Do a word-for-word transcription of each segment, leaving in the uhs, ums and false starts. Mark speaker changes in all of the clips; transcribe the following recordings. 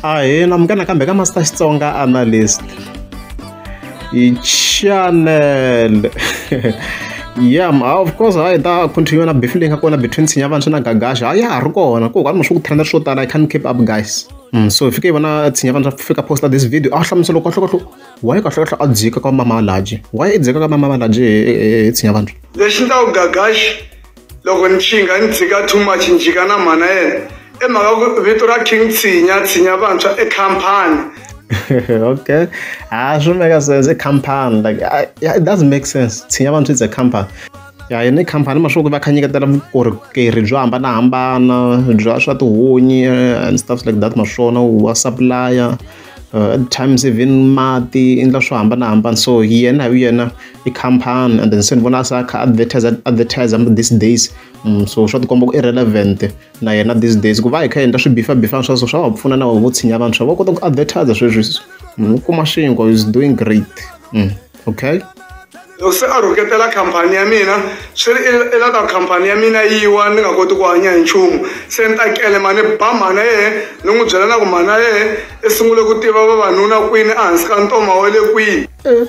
Speaker 1: Ahe na mngana kambe ka Master Xitsonga analyst i channel. Yeah, of course I da continue na beef link kona between Tshinya Vantshwa na Gagash. Ah yeah, ri kona ko ka swo ku trenda swo tala. I can't keep up guys. Mm, so if you vona Tshinya Vantshwa fika posta this video, ah hlamuselo kahle kahle why ka hlahla a dzika ka maMalatji. Why i dzika ka maMalatji Tshinya Vantshwa?
Speaker 2: Lexi ndawu Gagash loko ni chinga ni dzika too much njika na mana yena. E maka vito ra King Tshinya Tshinya Vantshwa e company.
Speaker 1: Okay, ah, should make sense. A company, like, I, yeah, it doesn't make sense. Tshinya Vantshwa is a company. Yeah, in a company, I'm sure we can get that or carry jamba na hambana, Joshua to Woni and stuff like that. Mashona was supplier. Uh, at times even mati in the shamba na hamban. So he and I a company and then send one as a advertise advertise these days. Mm, so short combo irrelevant. Na yena these days go vai ka enda should be fa before so so pfuna na vo Tshinya Vantshwa va kota advertise sweswi. Kuma Shingo is doing great. Mm, okay.
Speaker 2: Loko se a rhuketela khampani ya mina swi ri ela ka khampani ya mina yiwa ni nga koti ku hanya hi nchumu se ni takele mani ba mana yehe ni n'wi byela na ku mana yehe i sungule ku tiva vavanuna kwini ehansi ka ntoma wa le kwini.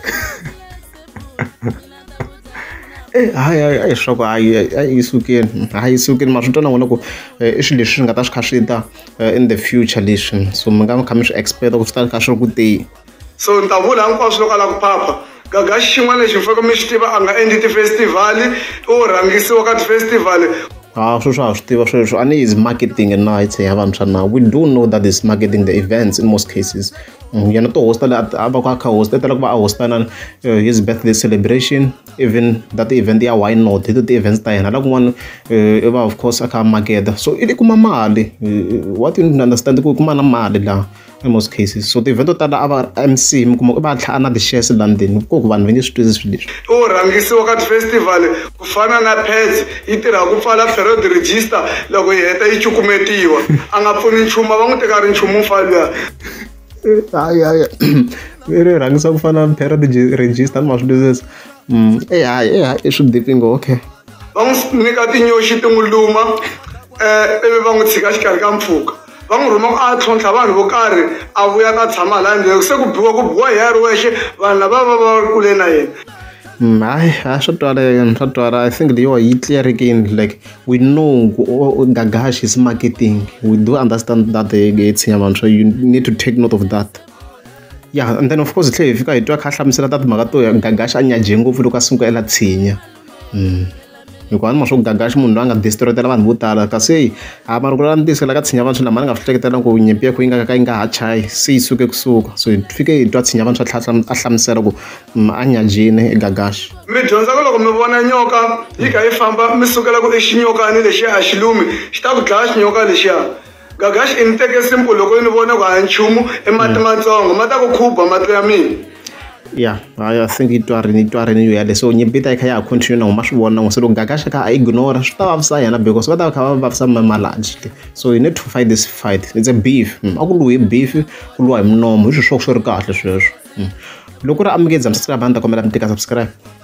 Speaker 1: Eh hayi hayi shoko hayi hayi sukeni hayi sukeni ma swi twa na vona ku i swilo leswi swi nga ta swi kha swi ta in the future leswi so mi nga kha mi swi expect ku swi ta kha swi ri ku te
Speaker 2: so ni ta vula hinkwaswo loko a lava ku phapha Gagash xin'wana lexi mfaka mi xi tiva a nga endli ti-festival u rhangisiwa ka ti-festival.
Speaker 1: Ah, swo swa swi tiva sweswo ani is marketing and night Tshinya Vantshwa now we do know that is marketing the events in most cases. Yena to hosta la ava ka hosta tala ku va a hosta na his birthday celebration even that event ya why not the events ta yena la kun'wana eva of course aka market so ili kuma mali what you understand ku kuma na mali la in most cases so the event tala ava M C mi kuma va tlha na the shares London ku ku vanhu veni swi twisa swilo leswi
Speaker 2: u rhangisiwa ka festival ku fana na pets yi tirha ku pfala period register loko yi heta yi cukumetiwa a nga pfuni nchumu va n'wi teka ri nchumu mfalwa.
Speaker 1: Ay ay very rhangisa ku fana na period register ma swi leswi mm eh hayi eh swi dipingo okay
Speaker 2: va n'wi nyika tinyoxi tinguluma eh ivi va n'wi tshika xikarhi ka mpfhuka va n'wi rhuma ku a tlhontlha vanhu vo karhi a vuya ka tshama laha ndzeni se ku biwa ku biwa hi ya ri wexe vanhu lava va va ri kule na yena.
Speaker 1: I I think they are clearing like we know Gagash is marketing. We do understand that the Tshinya Vantshwa you need to take note of that. Yeah, and then of course if you go to hlamusela that magato Gagash anya jengo fulo ka sunku ela Tshinya. Mm. Hikuva ma swo Gagash munhu anga destroytela vanhu vo tala kasi a mara ku lantisela ka Tshinya Vantshwa lama nga hleketela ku nyimpi ya ku inga ka inga ha chai se isuke kusuka so fike hi twa Tshinya Vantshwa tlhahla a hlamusela ku anya jini Gagash.
Speaker 2: Mi dyondza ku loko mi vona nyoka yi kha yi famba mi sukela ku xinyokani lexiya a xilumi xi ta ku dlaya xinyoka lexiya. Gagash i ni teke simple loko ni vona ku haya nchumu emati matsongo ma ta ku khuba mati ya mina.
Speaker 1: Yeah, I think it was it was new yale so nyimpi ta kha ya continue na uma swi vona ngo so Gagash ka ignore swi ta vavisa yena because va ta kha va vavisa maMalatji so you need to fight this fight it's a beef aku luhi beef ku luwa hi mnomo hi swi swo swi ri kahle sweswo loko ri amukeza subscribe banda kombela mi tika subscribe.